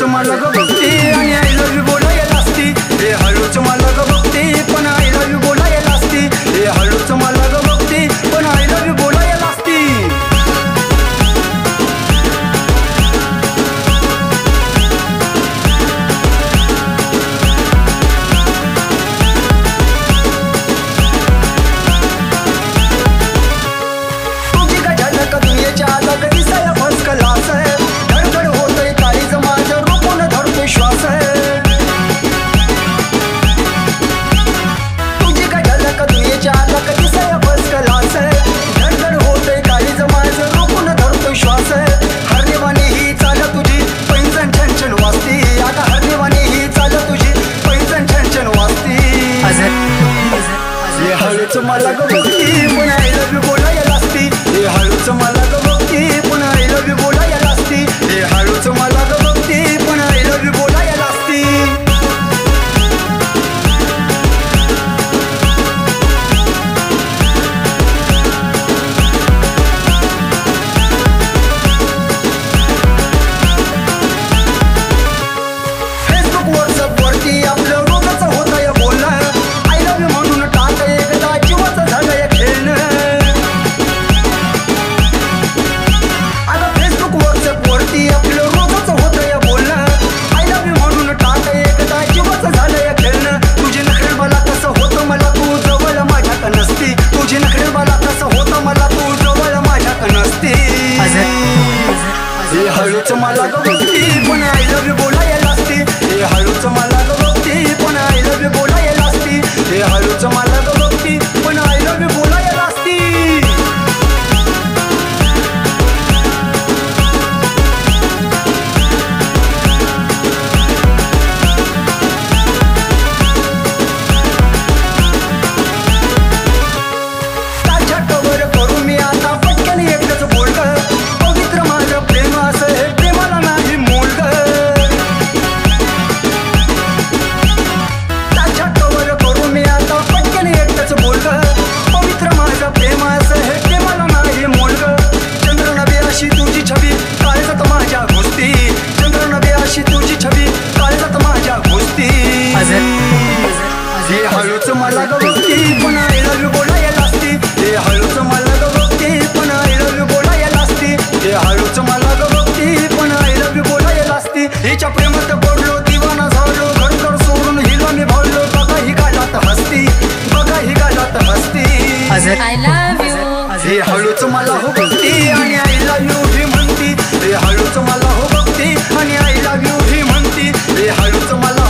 हळूच मला ग बघती आणि आय लव्ह यू बोलायला असती. हे हळूच मला ग बघती पण आय लव्ह यू बोलायला असती. हे हळूच मला ग बघती पण आय लव्ह यू बोलायला असती. तुझी गजाला का दुनियेच्या अलग दिसाया फर्स्ट क्लास आहे. धडधड होतय काळीज माझं रोखून धरतोय श्वास आहे. तुझी गजाला का दुनियेच्या अलग दिसाया फर्स्ट क्लास आहे. धडधड होतय काळीज माझं रोखून धरतोय श्वास आहे. हरणेवाणी ही चाल तुझी पैंजण छनछन वाजती. आता हरणेवाणी ही चाल तुझी पैंजण छनछन वाजती. हे हळूच मला ग बघती पण आय लव्ह यू बोलायला असती. हे हळूच मला ग बघती पण आय लव्ह यू बोलायला असती. हे हळूच मला ग बघती पण आय लव्ह यू बोलायला असती. फेसबुक व्हॉट्सअप वरती आपलं रोजच होतंय बोलणं. आय लव्ह यू म्हणून टाक एकदा जीवाचं झालंय खेळणं. आता फेसबुक व्हॉट्सअप वरती आपलं रोजच होतंय बोलणं. आय लव्ह यू म्हणून टाक एकदा जीवाचं झालंय खेळणं. तुझी नखरे मला कसं होतं मला तू जवळ माझ्याक नसती. तुझी नखरे मला कसं होतं मला तू जवळ माझ्याक नसती. हे हळूच मला ग बघती पण आय लव्ह यू बोलायला असती. हे हळूच मला ग बघती पण आय लव्ह यू बोलायला असती. हे हळूच मला ग बघती पण आय लव्ह यू बोलायला असती. ताज्या कवर करू मी आता पटकन एकच बोल ग. पवित्र माझं प्रेम असं हे प्रेमाला नाही मोल ग. ताज्या कवर करू मी आता पटकन एकच बोल ग. पवित्र माझं प्रेम असं हे प्रेमाला नाही मोल ग. चंद्र नभे अशी तुझी छबी काळजात माझ्या घुसती. चंद्र नभे अशी तुझी छबी काळजात माझ्या घुसती. हे हळूच मला ग बघती पण आय लव्ह यू बोलायला असती. हे हळूच मला ग बघती पण आय लव्ह यू बोलायला असती. हे हळूच मला ग बघती पण आय लव्ह यू बोलायला असती. हिच्या प्रेमात पडलो दिवाना झालो घरघर सोडून हिला मी भावलो. बघा ही गालात हसती. बघा ही गालात हसती. I love you. हे हळूच मला हो बघती आणि आय लव्ह यू ही म्हणती. हे हळूच मला हो बघती आणि आय लव्ह यू ही म्हणती. हे हळूच मला